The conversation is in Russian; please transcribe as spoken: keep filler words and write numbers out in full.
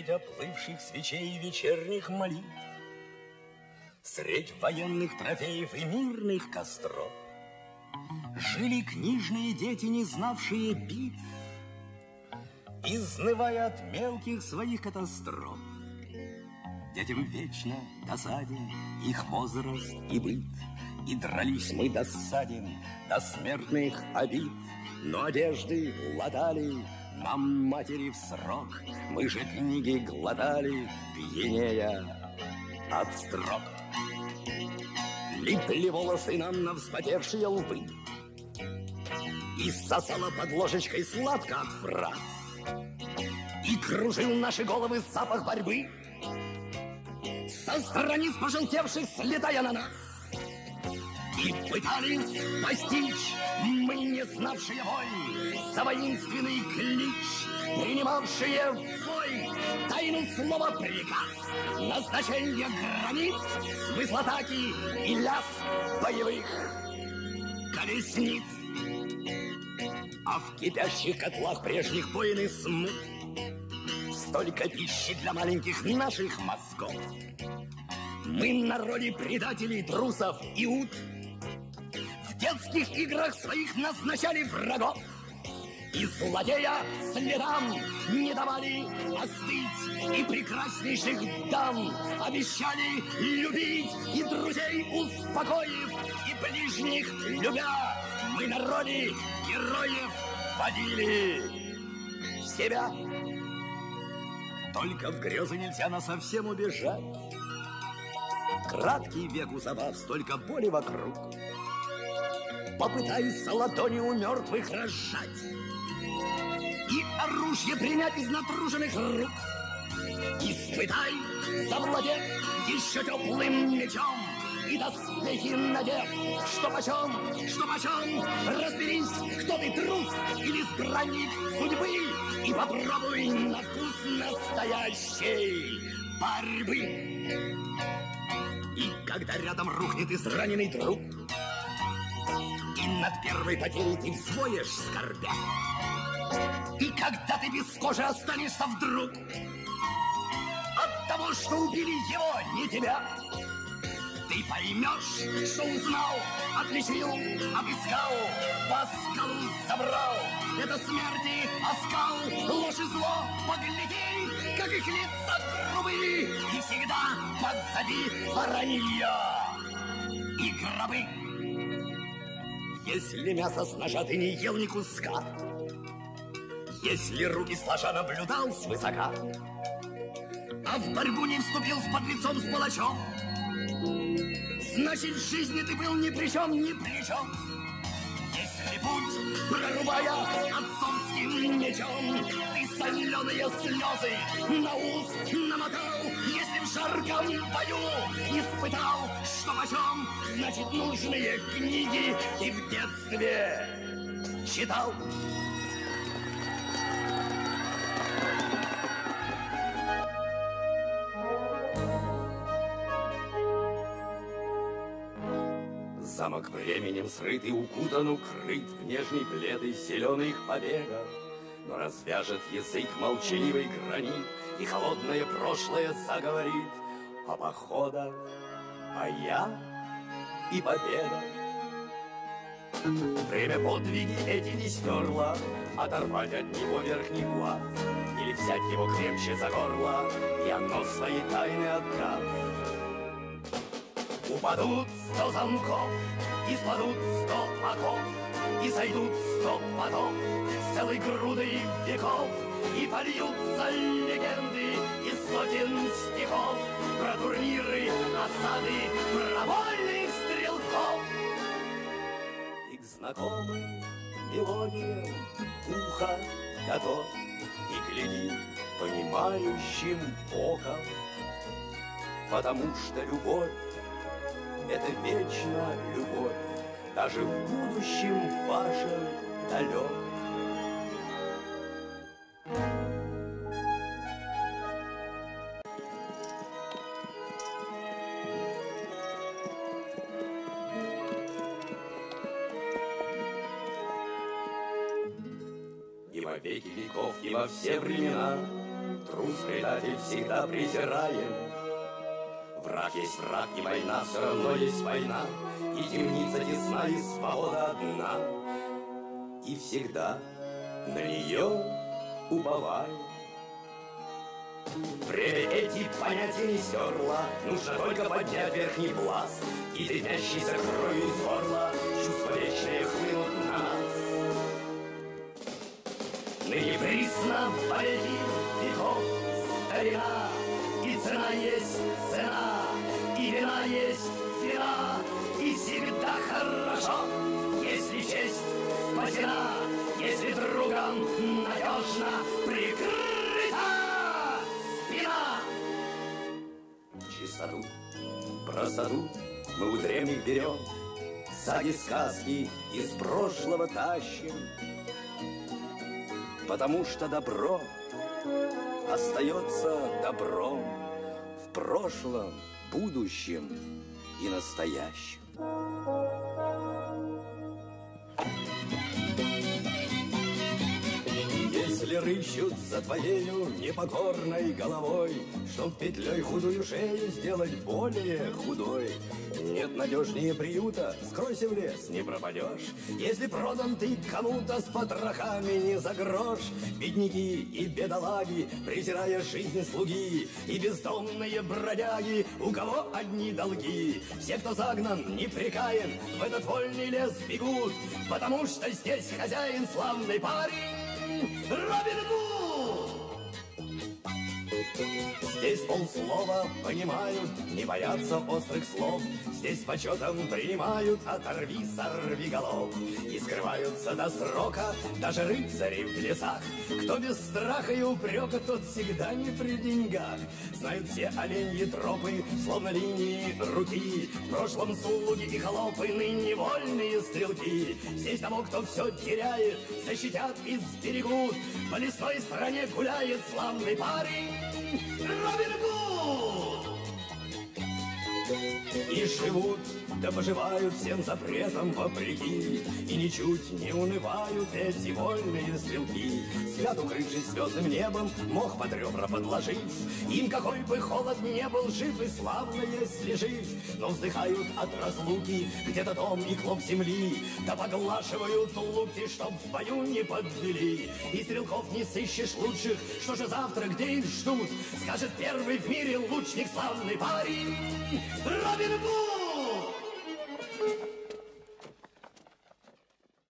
Средь оплывших свечей и вечерних молитв, средь военных трофеев и мирных костров жили книжные дети, не знавшие битв, изнывая от мелких своих катастроф. Детям вечно досаден их возраст и быт, и дрались мы досаден до смертных обид. Но одежды ладали нам матери в срок, мы же книги глотали, пьянея от строк. Липли волосы нам на вспотевшие лбы, и сосала под ложечкой сладко от фраз, и кружил наши головы запах борьбы со страниц пожелтевших, слетая на нас. И пытались постичь мы, не знавшие войн, за воинственный клич, принимавшие вой, тайну слова приказ, назначение границ, смысл атаки и лязг боевых колесниц. А в кипящих котлах прежних боин и смут столько пищи для маленьких наших мозгов. Мы на роли предателей, трусов и ут в детских играх своих назначали врагов, и злодея следам не давали остыть, и прекраснейших дам обещали любить, и друзей успокоив, и ближних любя, мы на роли героев водили себя. Только в грезы нельзя насовсем убежать. Краткий век у забав, столько боли вокруг. Попытайся ладони у мертвых разжать и оружие принять из натруженных рук. Испытай, завладев еще теплым мечом, и доспехи надев, что почем, что почем. Разберись, кто ты, трус или странник судьбы, и попробуй на вкус настоящей борьбы. И когда рядом рухнет израненный друг, и над первой потерей ты взвоешь скорбя, и когда ты без кожи останешься вдруг от того, что убили его, не тебя, ты поймешь, что узнал, отличил, обыскал, по скалу забрал. Это смерти оскал, ложь и зло, погляди, как их лица грубые, и всегда позади воронье и гробы. Если мясо с ножа ты не ел ни куска, если руки сложа наблюдал свысока, а в борьбу не вступил с подлецом, с палачом, значит, в жизни ты был ни при чем, ни при чем. Если путь, прорубая отцовским мечом, ты соленые слезы на ус намотал, если в жарком бою испытал, что почем, значит, нужные книги ты в детстве читал. Замок временем срыт и укутан, укрыт в нежный плед из зеленых побегов. Но развяжет язык молчаливый гранит, и холодное прошлое заговорит о походах, боях и победах. Время подвиги эти не стерло, оторвать от него верхний глаз, или взять его крепче за горло, и оно свои тайны отдаст. Упадут сто замков, и спадут сто оков, и сойдут сто потов с целой грудой веков, и польются легенды из сотен стихов про турниры, осады, про вольных стрелков. И к знакомым мелодиям ухо готов, и гляди понимающим оком, потому что любовь — это вечная любовь, даже в будущем вашем далек. И во веки веков, и во все времена Трус, предатель, всегда презираем. Враг есть враг, и война все равно есть война, и темница тесна, и свобода одна. И всегда на нее уповай. Время эти понятия не стерла, нужно только поднять верхний пласт, и дымящейся кровью из горла чувства вечные хлынут на нас. Ныне присно впереди веков старина, и цена есть цена, и вина есть вина, и всегда хорошо, если честь спасена, если другом надежно прикрыта спина. Чистоту, простоту мы у древних берем, саги, сказки из прошлого тащим, потому что добро остается добром в прошлом, будущем и настоящем. Если рыщут за твоею непокорной головой, чтоб петлей худую шею сделать более худой, нет надежнее приюта, скройся в лес, не пропадешь. Если продан ты кому-то с потрохами не за грош, бедняки и бедолаги, презирая жизнь слуги, и бездомные бродяги, у кого одни долги. Все, кто загнан, непрекаен, в этот вольный лес бегут, потому что здесь хозяин славный парень Робин Гуд. Здесь полслова понимают, не боятся острых слов. Здесь с почетом принимают оторви, сорви голов. И скрываются до срока даже рыцари в лесах. Кто без страха и упрека, тот всегда не при деньгах. Знают все оленьи тропы, словно линии руки. В прошлом слуги и холопы, ныне вольные стрелки. Здесь того, кто все теряет, защитят и сберегут. По лесной стране гуляет славный парень Робин Гуд. И живут, да поживают всем запретам вопреки, и ничуть не унывают эти вольные стрелки. Спят, укрывшись звездным небом, мох под ребра подложив. Им какой бы холод не был, жив и славно, если жив. Но вздыхают от разлуки где-то дом и клок земли, да поглаживают луки, чтоб в бою не подвели. И стрелков не сыщешь лучших, что же завтра, где их ждут, скажет первый в мире лучник, славный парень Робин Гуд.